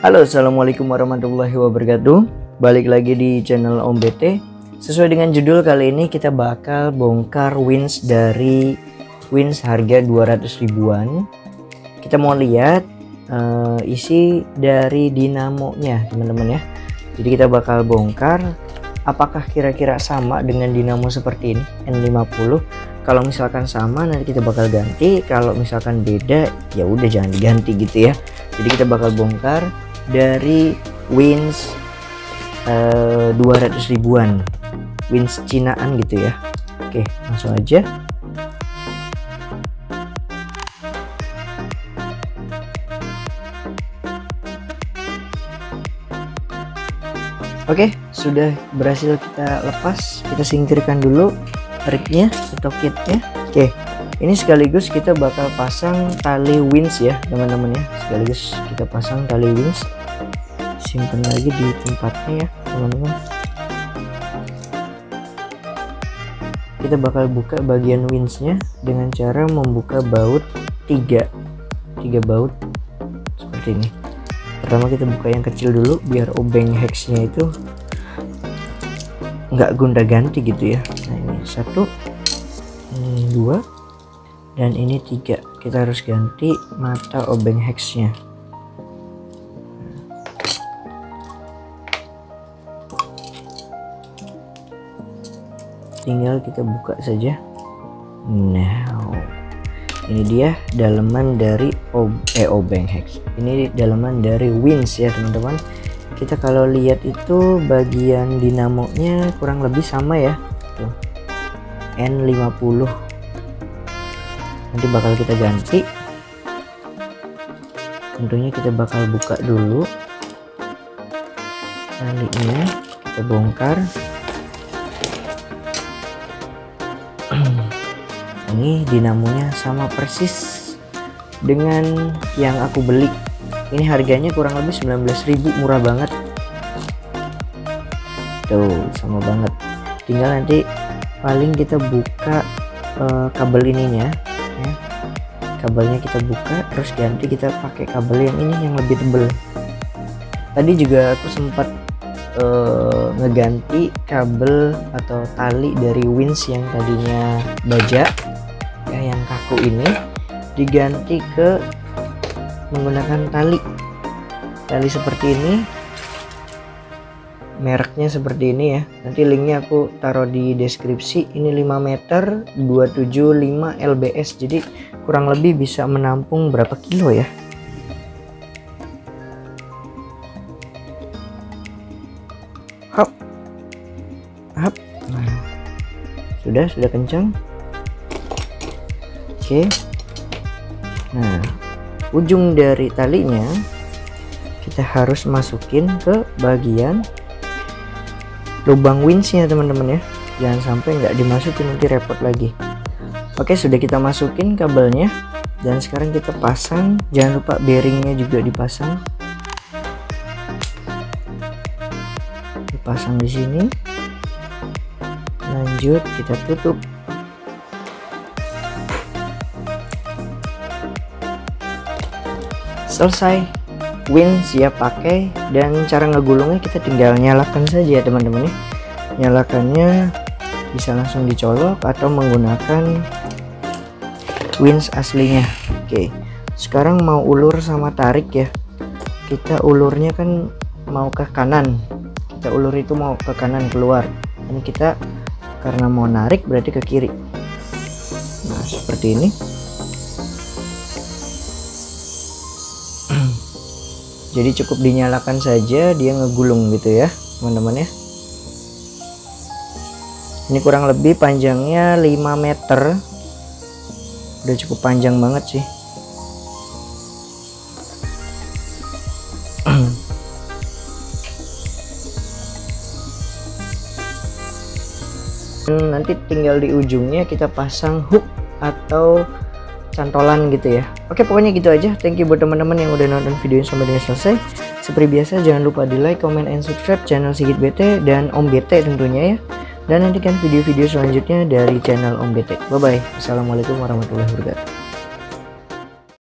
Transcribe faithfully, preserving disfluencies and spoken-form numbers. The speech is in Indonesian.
Halo, assalamualaikum warahmatullahi wabarakatuh. Balik lagi di channel Om B T. Sesuai dengan judul, kali ini kita bakal bongkar winch dari winch harga dua ratus ribuan. Kita mau lihat uh, isi dari dinamonya teman-teman ya. Jadi kita bakal bongkar apakah kira-kira sama dengan dinamo seperti ini N lima puluh. Kalau misalkan sama nanti kita bakal ganti, kalau misalkan beda ya udah jangan diganti gitu ya. Jadi kita bakal bongkar dari winch uh, dua ratus ribuan, winch Cinaan gitu ya. Oke, langsung aja. Oke, sudah berhasil kita lepas. Kita singkirkan dulu rignya atau kitnya. Oke, ini sekaligus kita bakal pasang tali winch ya teman-teman ya. Sekaligus kita pasang tali winch. Simpan lagi di tempatnya ya teman-teman. Kita bakal buka bagian winchnya dengan cara membuka baut tiga tiga baut seperti ini. Pertama kita buka yang kecil dulu biar obeng hexnya itu nggak gonta ganti gitu ya. Nah ini satu, ini dua, dan ini tiga. Kita harus ganti mata obeng hexnya. Tinggal kita buka saja. Nah, ini dia daleman dari ob eh obeng hex. Ini daleman dari winch ya teman-teman. Kita kalau lihat itu bagian dinamonya kurang lebih sama ya. Tuh. N lima puluh. Nanti bakal kita ganti. Tentunya kita bakal buka dulu talinya, kita bongkar. Ini dinamonya sama persis dengan yang aku beli. Ini harganya kurang lebih sembilan belas ribu, murah banget. Tuh, sama banget. Tinggal nanti paling kita buka uh, kabel ininya ya. Kabelnya kita buka, terus ganti kita pakai kabel yang ini yang lebih tebal. Tadi juga aku sempat uh, ngeganti kabel atau tali dari winch yang tadinya baja ya, yang kaku ini diganti ke menggunakan tali tali seperti ini, mereknya seperti ini ya. Nanti linknya aku taruh di deskripsi. Ini lima meter dua tujuh lima L B S, jadi kurang lebih bisa menampung berapa kilo ya. Hop hop. Nah, sudah sudah kencang. Oke, nah ujung dari talinya kita harus masukin ke bagian lubang winchnya teman-teman ya. Jangan sampai nggak dimasukin, nanti repot lagi. Oke, sudah kita masukin kabelnya dan sekarang kita pasang. Jangan lupa bearingnya juga dipasang. Dipasang di sini. Lanjut kita tutup. Selesai, winch siap pakai. Dan cara ngegulungnya kita tinggal nyalakan saja teman-teman ya. Nyalakannya bisa langsung dicolok atau menggunakan winch aslinya. Oke, sekarang mau ulur sama tarik ya. Kita ulurnya kan mau ke kanan, kita ulur itu mau ke kanan keluar. Ini kita karena mau narik berarti ke kiri. Nah seperti ini. Jadi cukup dinyalakan saja, dia ngegulung gitu ya teman-teman ya. Ini kurang lebih panjangnya lima meter. Udah cukup panjang banget sih. Nanti tinggal di ujungnya kita pasang hook atau cantolan gitu ya. Oke, pokoknya gitu aja. Thank you buat teman-teman yang udah nonton videonya sampai dengan selesai. Seperti biasa jangan lupa di like, comment, and subscribe channel Sigit B T dan Om B T tentunya ya. Dan nantikan video-video selanjutnya dari channel Om B T. Bye bye. Assalamualaikum warahmatullahi wabarakatuh.